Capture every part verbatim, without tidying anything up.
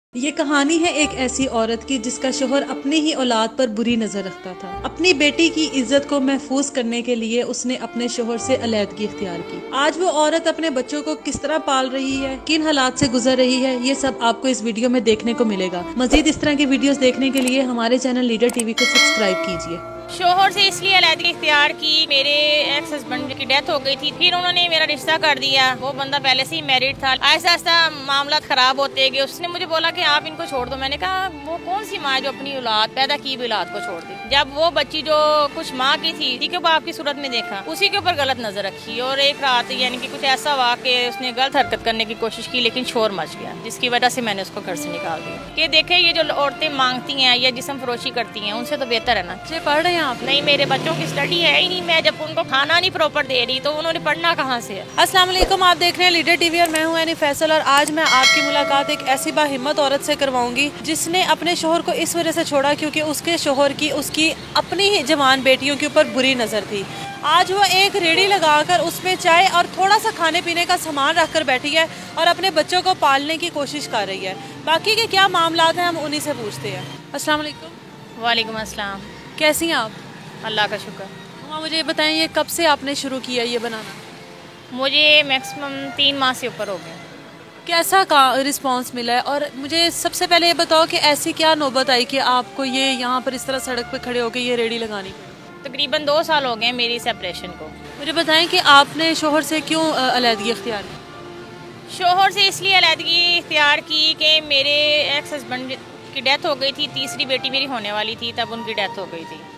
ये कहानी है एक ऐसी औरत की जिसका शोहर अपनी ही औलाद पर बुरी नजर रखता था। अपनी बेटी की इज्जत को महफूज करने के लिए उसने अपने शोहर से अलैदगी इख्तियार की। आज वो औरत अपने बच्चों को किस तरह पाल रही है, किन हालात से गुजर रही है, ये सब आपको इस वीडियो में देखने को मिलेगा। मजीद इस तरह की वीडियोस देखने के लिए हमारे चैनल लीडर टीवी को सब्सक्राइब कीजिए। शोहर से इसलिए अलैदगी इख्तियार की, मेरे एक्स हस्बैंड की डेथ हो गई थी, फिर उन्होंने मेरा रिश्ता कर दिया। वो बंदा पहले से ही मैरिड था। आहिस्ता आहिस्ता मामला खराब होते गए। उसने मुझे बोला कि आप इनको छोड़ दो। मैंने कहा वो कौन सी माँ है जो अपनी औलाद पैदा की हुई औलाद को छोड़ दी। जब वो बच्ची जो कुछ माँ की थी, उसी के बाप की सूरत में देखा, उसी के ऊपर गलत नजर रखी और एक रात यानी कि कुछ ऐसा हुआ कि उसने गलत हरकत करने की कोशिश की, लेकिन शोर मच गया, जिसकी वजह से मैंने उसको घर से निकाल दिया। कि देखे ये जो औरतें मांगती हैं या जिस्म फरोशी करती हैं, उनसे तो बेहतर है ना। पढ़ रहे हैं आप? नहीं, मेरे बच्चों की स्टडी है ही नहीं। मैं जब उनको खाना नहीं प्रॉपर दे रही तो उन्होंने पढ़ना कहाँ से है। अस्सलाम वालेकुम, आप देख रहे हैं लीडर टीवी और मैं हूं एनी फैसल। और आज मैं आपकी मुलाकात एक ऐसी बाहिम्मत औरत से करवाऊंगी जिसने अपने शोहर को इस वजह से छोड़ा क्योंकि उसके शोहर की उसकी अपनी ही जवान बेटियों के ऊपर बुरी नज़र थी। आज वो एक रेड़ी लगाकर उसमें चाय और थोड़ा सा खाने पीने का सामान रखकर बैठी है और अपने बच्चों को पालने की कोशिश कर रही है। बाकी के क्या मामलात हैं हम उन्हीं से पूछते हैं। अस्सलाम वालेकुम। वालेकुम अस्सलाम। कैसी हैं आप? अल्लाह का शुक्र। हाँ, मुझे बताएं ये कब से आपने शुरू किया ये बनाना? मुझे मैक्सिमम तीन माह से ऊपर हो गए। कैसा का रिस्पांस मिला है? और मुझे सबसे पहले ये बताओ कि ऐसी क्या नौबत आई कि आपको ये यहाँ पर इस तरह सड़क पे खड़े होकर ये रेडी लगानी पड़ी? तकरीबन दो साल हो गए मेरी सेपरेशन को। मुझे बताएं कि आपने शोहर से क्यों अलैदगी इख्तियार की? शोहर से इसलिए अलैदगी इख्तियार की कि मेरे एक्स हस्बैंड की डेथ हो गई थी। तीसरी बेटी मेरी होने वाली थी, तब उनकी डेथ हो गई थी।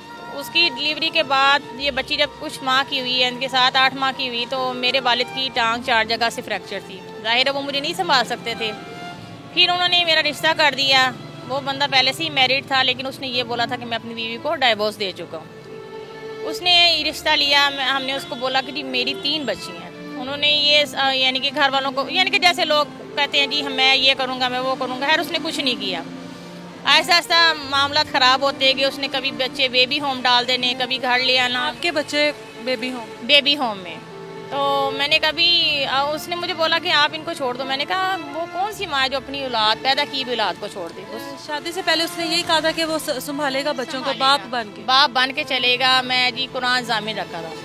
उसकी डिलीवरी के बाद ये बच्ची जब कुछ माह की हुई है, इनके साथ आठ माह की हुई, तो मेरे वालिद की टांग चार जगह से फ्रैक्चर थी। जाहिर है वो मुझे नहीं संभाल सकते थे। फिर उन्होंने मेरा रिश्ता कर दिया। वो बंदा पहले से ही मैरिड था, लेकिन उसने ये बोला था कि मैं अपनी बीवी को डाइवोर्स दे चुका हूँ। उसने रिश्ता लिया। हमने उसको बोला कि जी मेरी तीन बच्ची हैं। उन्होंने ये यानी कि घर वालों को, यानी कि जैसे लोग कहते हैं जी मैं ये करूँगा, मैं वो करूँगा, खैर उसने कुछ नहीं किया। आहिस्ता आहिस्ता मामला ख़राब होते गए। उसने कभी बच्चे बेबी होम डाल देने, कभी घर ले आना। आपके बच्चे बेबी होम? बेबी होम में। तो मैंने कभी, उसने मुझे बोला कि आप इनको छोड़ दो। मैंने कहा वो कौन सी माँ है जो अपनी औलाद पैदा की हुई औलाद को छोड़ दे। उस शादी से पहले उसने यही कहा था कि वो संभालेगा बच्चों को, बाप बन के बाप बन के चलेगा। मैं जी कुरान जामिन रखा था।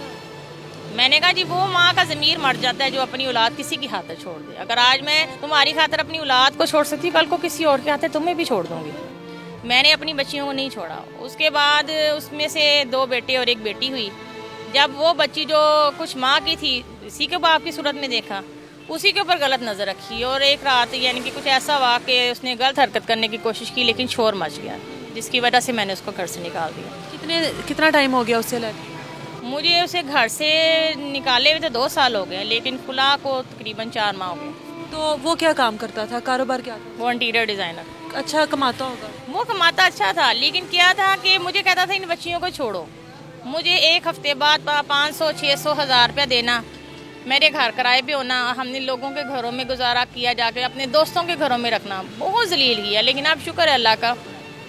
मैंने कहा जी वो माँ का ज़मीर मर जाता है जो अपनी औलाद किसी की खातिर छोड़ दे। अगर आज मैं तुम्हारी खातिर अपनी औलाद को छोड़ सकती, कल को किसी और के खातिर तुम्हें भी छोड़ दूंगी। मैंने अपनी बच्चियों को नहीं छोड़ा। उसके बाद उसमें से दो बेटे और एक बेटी हुई। जब वो बच्ची जो कुछ माँ की थी, इसी के बाप की सूरत में देखा, उसी के ऊपर गलत नज़र रखी और एक रात यानी कि कुछ ऐसा हुआ कि उसने गलत हरकत करने की कोशिश की, लेकिन शोर मच गया, जिसकी वजह से मैंने उसको घर से निकाल दिया। कितने कितना टाइम हो गया उससे लेकर? मुझे उसे घर से निकाले हुए तो दो साल हो गए, लेकिन खुला को तकरीबन चार माह हो गए। तो वो क्या काम करता था, कारोबार क्या था? वो इंटीरियर डिज़ाइनर। अच्छा कमाता होगा? वो कमाता अच्छा था, लेकिन क्या था कि मुझे कहता था इन बच्चियों को छोड़ो। मुझे एक हफ्ते बाद पाँच सौ छः सौ हज़ार रुपया देना, मेरे घर किराए पे होना, हमने लोगों के घरों में गुजारा किया, जाके अपने दोस्तों के घरों में रखना, बहुत जलील किया। लेकिन अब शुक्र है अल्लाह का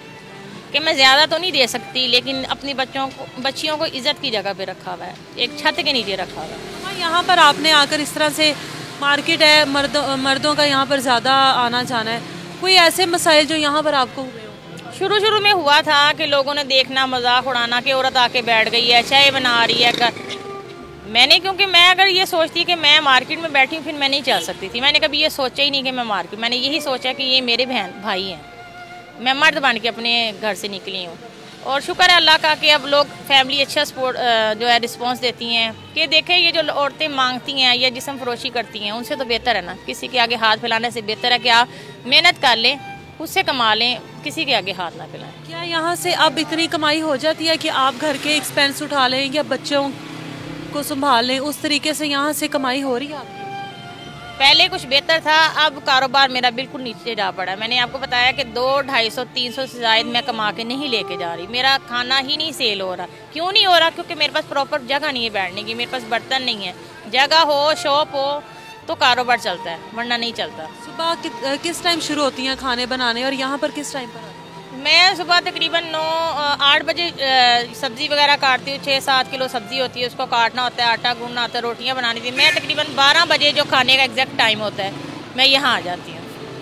कि मैं ज़्यादा तो नहीं दे सकती, लेकिन अपनी बच्चों को बच्चियों को इज़्ज़त की जगह पे रखा हुआ है, एक छत के नीचे रखा हुआ है। यहाँ पर आपने आकर इस तरह से, मार्केट है, मर्दों मर्दों का यहाँ पर ज़्यादा आना जाना है, कोई ऐसे मसाइल जो यहाँ पर आपको हुए हो? शुरू शुरू में हुआ था कि लोगों ने देखना, मजाक उड़ाना कि औरत आके बैठ गई है, चाय बना रही है कर। मैंने, क्योंकि मैं अगर ये सोचती कि मैं मार्केट में बैठी हूँ फिर मैं नहीं चल सकती थी। मैंने कभी ये सोचा ही नहीं कि मैं मार्केट, मैंने यही सोचा कि ये मेरे बहन भाई हैं, मैं मर्द बन के अपने घर से निकली हूँ। और शुक्र है अल्लाह का कि अब लोग फैमिली अच्छा सपोर्ट जो है रिस्पांस देती हैं कि देखें ये जो औरतें मांगती हैं या जिस्म फरोशी करती हैं, उनसे तो बेहतर है ना। किसी के आगे हाथ फैलाने से बेहतर है कि आप मेहनत कर लें, उससे कमा लें, किसी के आगे हाथ ना फैलाएं। क्या यहाँ से अब इतनी कमाई हो जाती है कि आप घर के एक्सपेंस उठा लें या बच्चों को संभाल लें, उस तरीके से यहाँ से कमाई हो रही है आपकी? पहले कुछ बेहतर था, अब कारोबार मेरा बिल्कुल नीचे जा पड़ा। मैंने आपको बताया कि दो ढाई सौ तीन सौ से ज़ायद मैं कमा के नहीं लेके जा रही। मेरा खाना ही नहीं सेल हो रहा। क्यों नहीं हो रहा? क्योंकि मेरे पास प्रॉपर जगह नहीं है बैठने की, मेरे पास बर्तन नहीं है। जगह हो, शॉप हो तो कारोबार चलता है, वरना नहीं चलता। सुबह कि, किस टाइम शुरू होती हैं खाने बनाने और यहाँ पर किस टाइम पर? मैं सुबह तकरीबन नौ आठ बजे सब्ज़ी वगैरह काटती हूँ। छः सात किलो सब्ज़ी होती है, उसको काटना होता है, आटा गूंदना होता है, रोटियाँ बनानी थी। मैं तकरीबन बारह बजे जो खाने का एग्जैक्ट टाइम होता है मैं यहाँ आ जाती हूँ।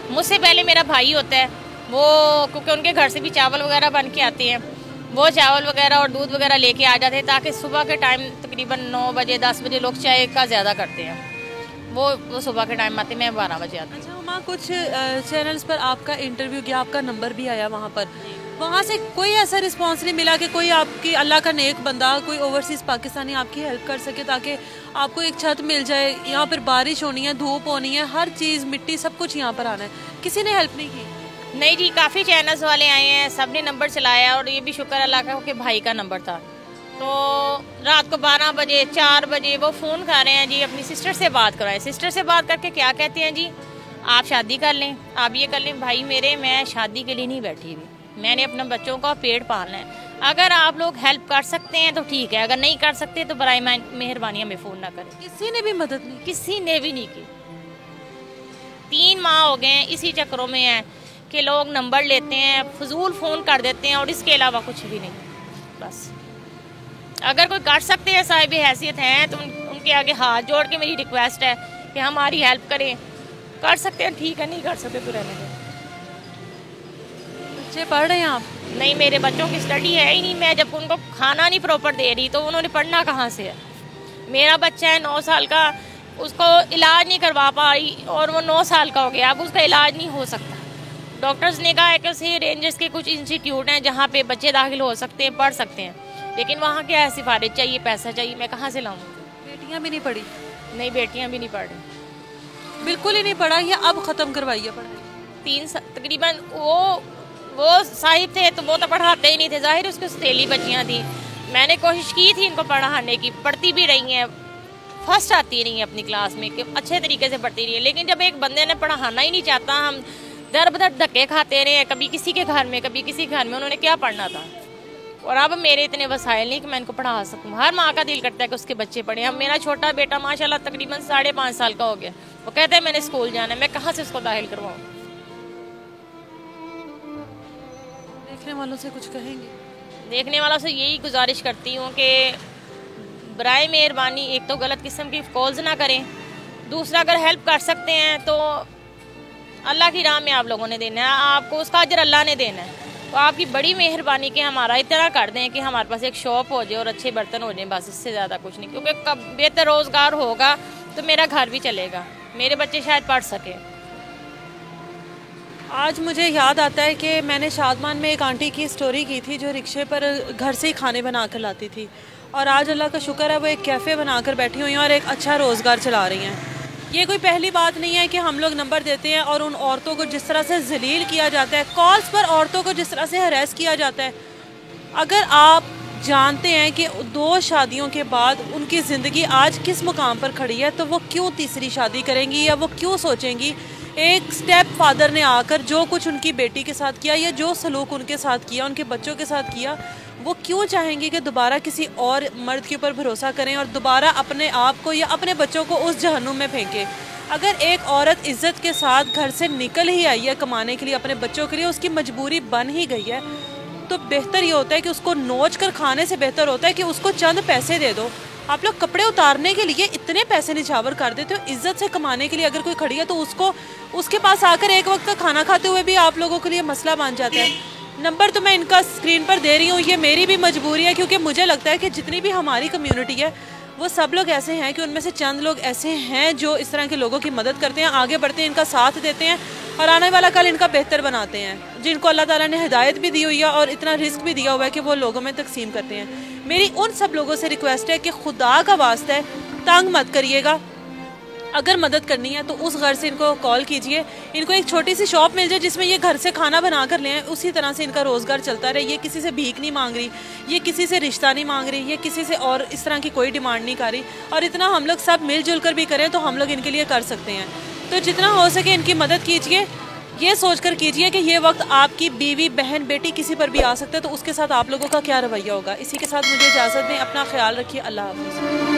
मुझसे पहले मेरा भाई होता है, वो क्योंकि उनके घर से भी चावल वगैरह बन के आते हैं, वो चावल वगैरह और दूध वगैरह लेके आ जाते हैं ताकि सुबह के टाइम तकरीबन नौ बजे दस बजे लोग चाय का ज़्यादा करते हैं, वो वो सुबह के टाइम आते, मैं बारह बजे आती हूँ। अच्छा माँ, कुछ चैनल्स पर आपका इंटरव्यू किया, आपका नंबर भी आया वहाँ पर, वहाँ से कोई ऐसा रिस्पांस नहीं मिला कि कोई आपकी अल्लाह का नेक बंदा, कोई ओवरसीज़ पाकिस्तानी आपकी हेल्प कर सके ताकि आपको एक छत मिल जाए? यहाँ पर बारिश होनी है, धूप होनी है, हर चीज़ मिट्टी सब कुछ यहाँ पर आना है, किसी ने हेल्प नहीं की? नहीं जी, काफ़ी चैनल्स वाले आए हैं, सब ने नंबर चलाया और ये भी शुक्र अल्लाह का कि भाई का नंबर था। तो रात को बारह बजे चार बजे वो फ़ोन कर रहे हैं जी, अपनी सिस्टर से बात करवाएं। सिस्टर से बात करके क्या कहते हैं जी, आप शादी कर लें, आप ये कर लें। भाई मेरे, मैं शादी के लिए नहीं बैठी हुई, मैंने अपने बच्चों का पेट पालना है। अगर आप लोग हेल्प कर सकते हैं तो ठीक है, अगर नहीं कर सकते तो बराए मेहरबानी हमें फ़ोन ना करें। किसी ने भी मदद नहीं? किसी ने भी नहीं की। तीन माह हो गए हैं इसी चक्रों में है कि लोग नंबर लेते हैं, फजूल फ़ोन कर देते हैं और इसके अलावा कुछ भी नहीं। बस अगर कोई कर सकते हैं, साहिब हैसियत हैं, तो उन, उनके आगे हाथ जोड़ के मेरी रिक्वेस्ट है कि हमारी हेल्प करें। कर सकते हैं ठीक है, नहीं कर सकते तो रहने दें। बच्चे पढ़ रहे हैं आप? नहीं, मेरे बच्चों की स्टडी है ही नहीं। मैं जब उनको खाना नहीं प्रॉपर दे रही तो उन्होंने पढ़ना कहाँ से है? मेरा बच्चा है नौ साल का, उसको इलाज नहीं करवा पाई और वो नौ साल का हो गया, अब उसका इलाज नहीं हो सकता। डॉक्टर्स ने कहा है कि उसे रेंजर्स के कुछ इंस्टीट्यूट हैं जहाँ पे बच्चे दाखिल हो सकते हैं, पढ़ सकते हैं, लेकिन वहाँ क्या है, सिफारिश चाहिए, पैसा चाहिए, मैं कहाँ से लाऊँ? बेटियाँ भी नहीं पढ़ी? नहीं, बेटियाँ भी नहीं पढ़ रही, बिल्कुल ही नहीं पढ़ा, या अब ख़त्म करवाइए पढ़ाई? तीन तकरीबन। वो वो साहिब थे तो वो तो पढ़ाते ही नहीं थे, जाहिर उसकी सतीली बच्चियाँ थी। मैंने कोशिश की थी इनको पढ़ाने की, पढ़ती भी रही हैं, फर्स्ट आती रही हैं अपनी क्लास में कि अच्छे तरीके से पढ़ती रही है। लेकिन जब एक बंदे ने पढ़ाना ही नहीं चाहता, हम दर बदर धक्के खाते रहे, कभी किसी के घर में कभी किसी घर में, उन्होंने क्या पढ़ना था? और अब मेरे इतने वसाइल नहीं कि मैं इनको पढ़ा सकूँ। हर माँ का दिल करता है कि उसके बच्चे पढ़े। अब मेरा छोटा बेटा माशाल्लाह तकरीबन साढ़े पाँच साल का हो गया, वो कहता है मैंने स्कूल जाना है, मैं कहाँ से उसको दाखिल करवाऊँ? देखने वालों से कुछ कहेंगे? देखने वालों से यही गुजारिश करती हूँ कि बराए मेहरबानी एक तो गलत किस्म की कॉल्स ना करें, दूसरा अगर हेल्प कर सकते हैं तो अल्लाह की राह में आप लोगों ने देना है, आपको उसका अजर अल्लाह ने देना है। तो आपकी बड़ी मेहरबानी कि हमारा इतना कर दें कि हमारे पास एक शॉप हो जाए और अच्छे बर्तन हो जाए, बस इससे ज़्यादा कुछ नहीं। क्योंकि कब बेहतर रोज़गार होगा तो मेरा घर भी चलेगा, मेरे बच्चे शायद पढ़ सके। आज मुझे याद आता है कि मैंने शादमान में एक आंटी की स्टोरी की थी जो रिक्शे पर घर से ही खाने बना कर लाती थी, और आज अल्लाह का शुक्र है वो एक कैफ़े बनाकर बैठी हुई हैं और एक अच्छा रोज़गार चला रही हैं। ये कोई पहली बात नहीं है कि हम लोग नंबर देते हैं और उन औरतों को जिस तरह से जलील किया जाता है, कॉल्स पर औरतों को जिस तरह से हरास किया जाता है। अगर आप जानते हैं कि दो शादियों के बाद उनकी ज़िंदगी आज किस मुकाम पर खड़ी है, तो वो क्यों तीसरी शादी करेंगी, या वो क्यों सोचेंगी एक स्टेप फादर ने आकर जो कुछ उनकी बेटी के साथ किया या जो सलूक उनके साथ किया, उनके बच्चों के साथ किया, वो क्यों चाहेंगी कि दोबारा किसी और मर्द के ऊपर भरोसा करें और दोबारा अपने आप को या अपने बच्चों को उस जहन्नुम में फेंके। अगर एक औरत इज़्ज़त के साथ घर से निकल ही आई है कमाने के लिए अपने बच्चों के लिए, उसकी मजबूरी बन ही गई है, तो बेहतर ये होता है कि उसको नोच कर खाने से बेहतर होता है कि उसको चंद पैसे दे दो। आप लोग कपड़े उतारने के लिए इतने पैसे निछावर कर देते हो, इज्जत से कमाने के लिए अगर कोई खड़ी है तो उसको उसके पास आकर एक वक्त का खाना खाते हुए भी आप लोगों के लिए मसला बन जाता है। नंबर तो मैं इनका स्क्रीन पर दे रही हूँ, ये मेरी भी मजबूरी है, क्योंकि मुझे लगता है कि जितनी भी हमारी कम्युनिटी है वो सब लोग ऐसे हैं कि उनमें से चंद लोग ऐसे हैं जो इस तरह के लोगों की मदद करते हैं, आगे बढ़ते हैं, इनका साथ देते हैं और आने वाला कल इनका बेहतर बनाते हैं, जिनको अल्लाह ताला ने हिदायत भी दी हुई है और इतना रिस्क भी दिया हुआ है कि वो लोगों में तकसीम करते हैं। मेरी उन सब लोगों से रिक्वेस्ट है कि खुदा का वास्ता है तंग मत करिएगा, अगर मदद करनी है तो उस घर से इनको कॉल कीजिए, इनको एक छोटी सी शॉप मिल जाए जिसमें ये घर से खाना बना कर लें, उसी तरह से इनका रोज़गार चलता रहे। ये किसी से भीख नहीं मांग रही, ये किसी से रिश्ता नहीं मांग रही, ये किसी से और इस तरह की कोई डिमांड नहीं कर रही, और इतना हम लोग सब मिलजुल कर भी करें तो हम लोग इनके लिए कर सकते हैं। तो जितना हो सके इनकी मदद कीजिए, ये सोच कर कीजिए कि ये वक्त आपकी बीवी बहन बेटी किसी पर भी आ सकता है, तो उसके साथ आप लोगों का क्या रवैया होगा। इसी के साथ मुझे इजाज़त दें, अपना ख्याल रखिए, अल्लाह हाफ़िज़।